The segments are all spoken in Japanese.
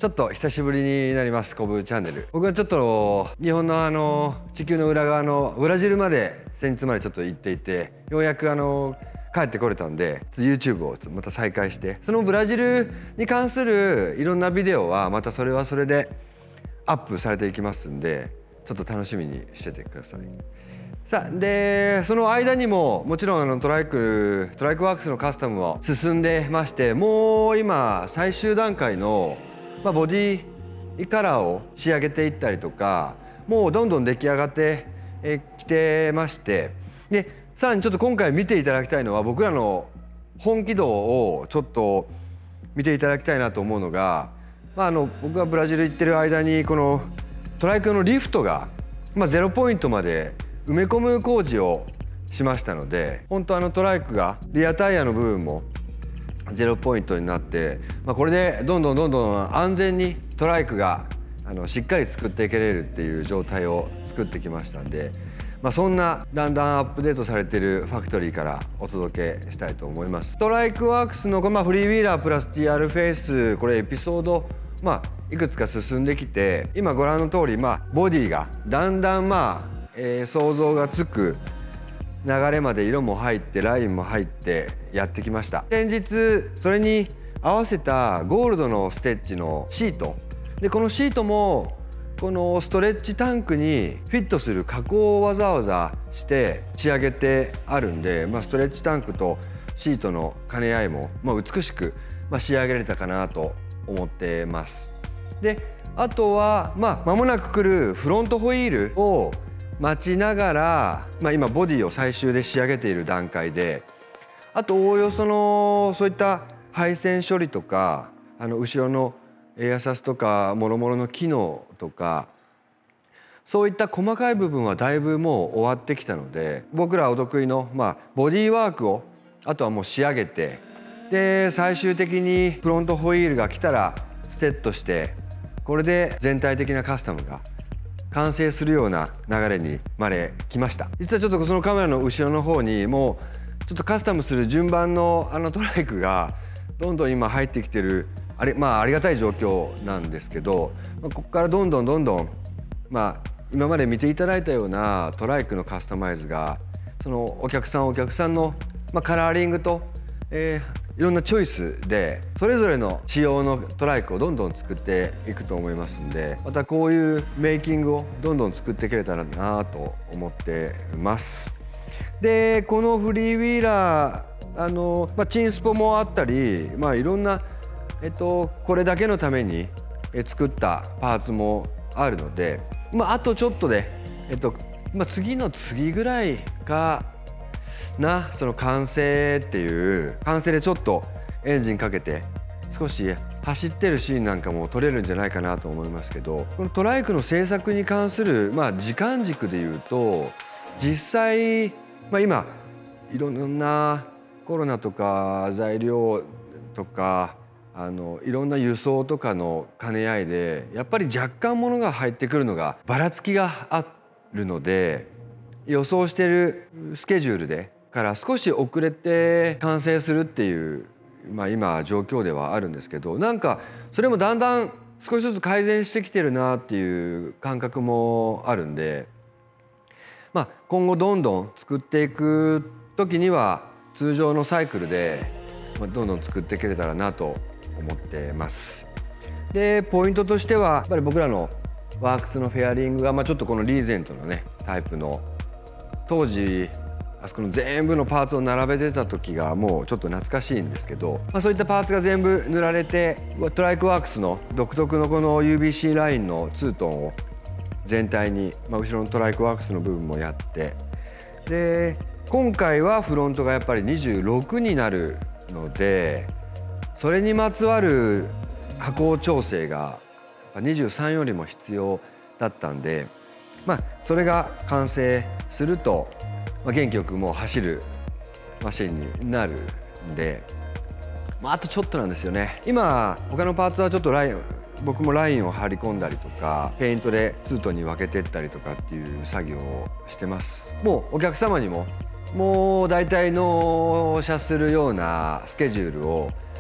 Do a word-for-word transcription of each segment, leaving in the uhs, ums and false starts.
ちょっと久しぶりになりますコブチャンネル。僕はちょっと日本のあの地球の裏側のブラジルまで先日までちょっと行っていて、ようやくあの帰ってこれたんで YouTube をまた再開して、そのブラジルに関するいろんなビデオはまたそれはそれでアップされていきますんで、ちょっと楽しみにしててください。さあでその間にももちろんあのトライクトライクワークスのカスタムも進んでまして、もう今最終段階の、まあ、ボディカラーを仕上げていったりとか、もうどんどん出来上がってきてまして、でさらにちょっと今回見ていただきたいのは、僕らの本気度をちょっと見ていただきたいなと思うのが、まあ、あの僕がブラジル行ってる間にこのトライク用のリフトが、まあ、ゼロポイントまで埋め込む工事をしましたので、本当あのトライクがリアタイヤの部分もゼロポイントになって、まあ、これでどんどんどんどん安全にトライクがあのしっかり作っていけれるっていう状態を作ってきましたんで、まあ、そんなだんだんアップデートされているファクトリーからお届けしたいと思います。トライクワークスの、まあ、フリーウィーラープラス ティーアール フェイス、これエピソード、まあ、いくつか進んできて、今ご覧の通り、まあ、ボディがだんだんまあ、えー、想像がつく流れまで色も入ってラインも入ってやってきました。先日それに合わせたゴールドのステッチのシートで、このシートもこのストレッチタンクにフィットする加工をわざわざして仕上げてあるんで、まあ、ストレッチタンクとシートの兼ね合いも、まあ、美しく、まあ、仕上げられたかなと思ってます。であとはまあ間もなく来るフロントホイールを待ちながら、まあ、今ボディを最終で仕上げている段階で、あとおおよそのそういった配線処理とか、あの後ろのエアサスとかもろもろの機能とか、そういった細かい部分はだいぶもう終わってきたので、僕らお得意の、まあ、ボディワークをあとはもう仕上げて、で最終的にフロントホイールが来たらステッドして、これで全体的なカスタムが完成するような流れにまで来ました。実はちょっとそのカメラの後ろの方にもうちょっとカスタムする順番のあのトライクがどんどん今入ってきてる、あれ、まあ、ありがたい状況なんですけど、まあ、ここからどんどんどんどん、まあ、今まで見ていただいたようなトライクのカスタマイズが、そのお客さんお客さんの、まあ、カラーリングと、えーいろんなチョイスでそれぞれの仕様のトライクをどんどん作っていくと思いますんで、またこういうメイキングをどんどん作っていけれたらなと思ってます。でこのフリーウィーラー、あの、まあ、チンスポもあったり、まあ、いろんな、えっと、これだけのために作ったパーツもあるので、まあ、あとちょっとで、えっとまあ、次の次ぐらいかな、その完成っていう完成でちょっとエンジンかけて少し走ってるシーンなんかも撮れるんじゃないかなと思いますけど、このトライクの制作に関する、まあ、時間軸でいうと実際、まあ、今いろんなコロナとか材料とかあのいろんな輸送とかの兼ね合いでやっぱり若干物が入ってくるのがばらつきがあるので、予想しているスケジュールでから少し遅れて完成するっていう、まあ、今状況ではあるんですけど、なんかそれもだんだん少しずつ改善してきてるなっていう感覚もあるんで、まあ、今後どんどん作っていく時には通常のサイクルでどんどん作っていけれたらなと思ってます。でポイントとしてはやっぱり僕らのワークスのフェアリングが、まあ、ちょっとこのリーゼントのねタイプの当時あそこの全部のパーツを並べてた時がもうちょっと懐かしいんですけど、まあ、そういったパーツが全部塗られて、トライクワークスの独特のこの ユービーシー ラインのツートンを全体に、まあ、後ろのトライクワークスの部分もやって、で今回はフロントがやっぱりにじゅうろくになるので、それにまつわる加工調整がにじゅうさんよりも必要だったんで、まあ、それが完成すると、まあ、元気よくもう走るマシンになるんで、まあ、あとちょっとなんですよね。今他のパーツはちょっとライン僕もラインを張り込んだりとかペイントでツートンに分けてったりとかっていう作業をしてます。もうお客様にももう大体納車するようなスケジュールを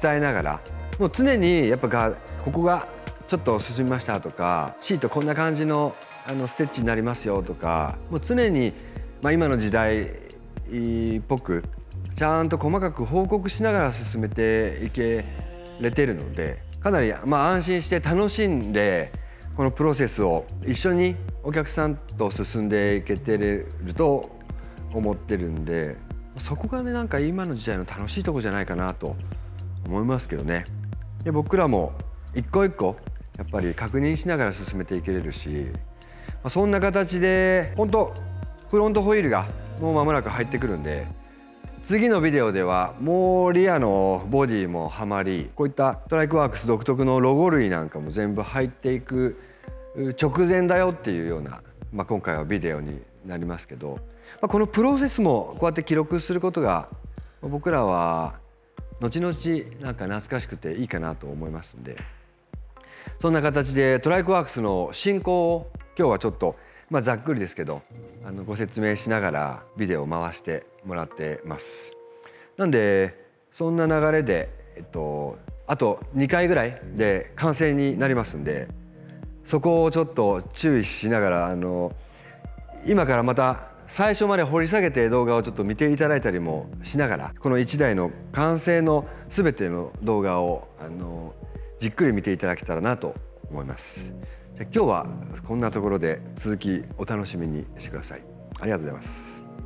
伝えながら、もう常にやっぱがここがちょっと進みましたとか、シートこんな感じのあのステッチになりますよとか、もう常に、まあ、今の時代っぽくちゃんと細かく報告しながら進めていけれてるので、かなり、まあ、安心して楽しんでこのプロセスを一緒にお客さんと進んでいけてると思ってるんで、そこがねなんか今の時代の楽しいとこじゃないかなと思いますけどね。で僕らも一個一個やっぱり確認しながら進めていけれるし、まあ、そんな形で本当フロントホイールがもう間もなく入ってくるんで、次のビデオではもうリアのボディもはまり、こういったトライクワークス独特のロゴ類なんかも全部入っていく直前だよっていうような、まあ、今回はビデオになりますけど、まあ、このプロセスもこうやって記録することが僕らは後々なんか懐かしくていいかなと思いますんで、そんな形でトライクワークスの進行を今日はちょっと、まあ、ざっくりですけどあのご説明しながらビデオを回してもらってます。なんでそんな流れで、えっと、あとにかいぐらいで完成になりますんで、そこをちょっと注意しながらあの今からまた最初まで掘り下げて動画をちょっと見ていただいたりもしながら、このいちだいの完成の全ての動画をあのじっくり見ていただけたらなと思います。じゃあ今日はこんなところで続きお楽しみにしてください。ありがとうございます。